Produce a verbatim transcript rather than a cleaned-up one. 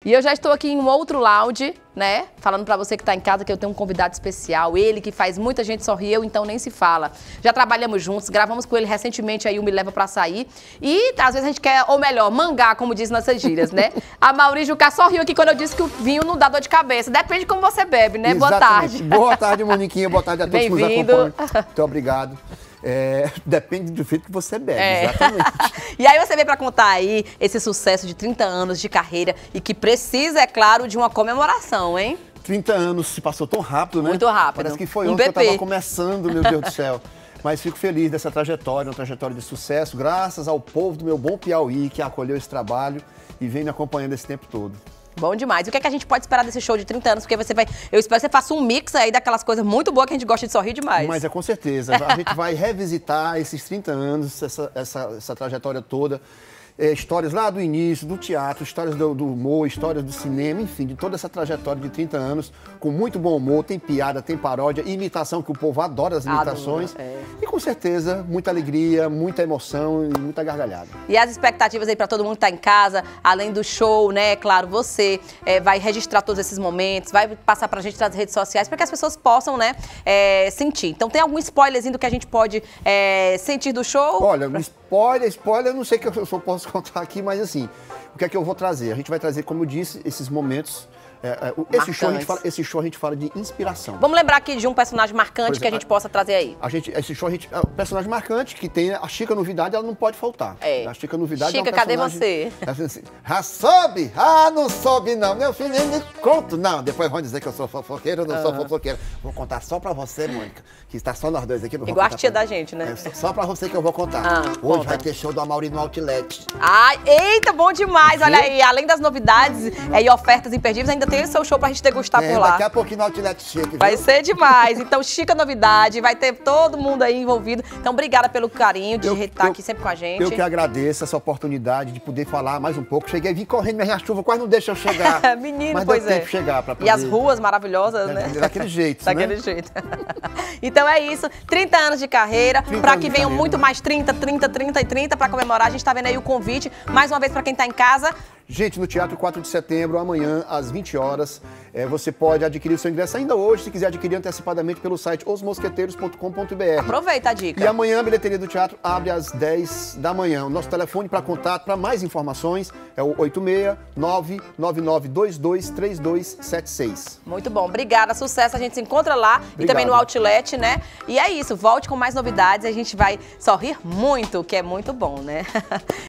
E eu já estou aqui em um outro lounge, né? Falando pra você que tá em casa que eu tenho um convidado especial. Ele que faz muita gente sorrir, eu então nem se fala. Já trabalhamos juntos, gravamos com ele recentemente aí o Me Leva Pra Sair. E às vezes a gente quer, ou melhor, mangar, como diz nossas gírias, né? A Mauri Jucá sorriu aqui quando eu disse que o vinho não dá dor de cabeça. Depende de como você bebe, né? Exatamente. Boa tarde. Boa tarde, Moniquinha. Boa tarde a todos que nos Bem-vindo. acompanham. Muito obrigado. É, depende do jeito que você bebe, É. exatamente. E aí você veio pra contar aí esse sucesso de trinta anos de carreira e que precisa, é claro, de uma comemoração, hein? trinta anos se passou tão rápido, né? Muito rápido. Parece que foi Um ontem que eu bebê. estava começando, meu Deus do céu. Mas fico feliz dessa trajetória, uma trajetória de sucesso, graças ao povo do meu bom Piauí que acolheu esse trabalho e vem me acompanhando esse tempo todo. Bom demais. E o que é que a gente pode esperar desse show de trinta anos? Porque você vai. Eu espero que você faça um mix aí daquelas coisas muito boas que a gente gosta de sorrir demais. Mas é com certeza. A gente vai revisitar esses trinta anos, essa, essa, essa trajetória toda. É, histórias lá do início, do teatro, histórias do, do humor, histórias do cinema, enfim, de toda essa trajetória de trinta anos, com muito bom humor, tem piada, tem paródia, imitação, que o povo adora as imitações. Adoro, é. E com certeza, muita alegria, muita emoção e muita gargalhada. E as expectativas aí pra todo mundo que tá em casa, além do show, né? Claro, você é, vai registrar todos esses momentos, vai passar pra gente nas redes sociais para que as pessoas possam, né, é, sentir. Então tem algum spoilerzinho do que a gente pode é, sentir do show? Olha, um spoiler, spoiler, eu não sei o que eu só posso contar aqui, mas assim, o que é que eu vou trazer? A gente vai trazer, como eu disse, esses momentos. É, é, esse, show a gente fala, esse show a gente fala de inspiração. Vamos lembrar aqui de um personagem marcante exemplo, que a gente possa trazer aí. A gente, esse show, a gente, é um personagem marcante que tem a Chica Novidade, ela não pode faltar. É. A Chica Novidade Chica, é um cadê personagem... você? Assim, ah, soube? Ah, não soube não, meu filho, nem me conto. Não, depois vão dizer que eu sou fofoqueiro, eu não ah. sou fofoqueiro. Vou contar só pra você, Mônica, que está só nós dois aqui. Igual a tia da gente, né? É, só pra você que eu vou contar. Ah, Hoje conta. vai ter show do Amaury no Outlet. Ai, eita, bom demais. Olha aí, além das novidades é, e ofertas imperdíveis, ainda tem o seu show pra gente degustar É, por lá. daqui a pouquinho no Outlet Chique, viu? Vai ser demais. Então, Chica Novidade, vai ter todo mundo aí envolvido. Então, obrigada pelo carinho de Eu- estar eu- aqui sempre com a gente. Eu que agradeço essa oportunidade de poder falar mais um pouco. Cheguei, vim correndo, minha chuva quase não deixa eu chegar. Menino, mas pois deu é. tempo de chegar pra poder... E as ruas maravilhosas, né? Daquele jeito, Daquele né? jeito. Então é isso. trinta anos de carreira. trinta Pra anos que de venham carreira. muito mais trinta, trinta, trinta e trinta pra comemorar. A gente tá vendo aí o convite. Mais uma vez pra quem tá em casa. Gente, no Teatro quatro de setembro, amanhã, às vinte horas, é, você pode adquirir o seu ingresso ainda hoje, se quiser adquirir antecipadamente pelo site os mosqueteiros ponto com ponto br. Aproveita a dica. E amanhã a bilheteria do teatro abre às dez da manhã. O nosso telefone para contato, para mais informações, é o oito seis nove nove nove dois dois três dois sete seis. Muito bom, obrigada, sucesso, a gente se encontra lá e Obrigado. também no Outlet, né? E é isso, volte com mais novidades, a gente vai sorrir muito, que é muito bom, né?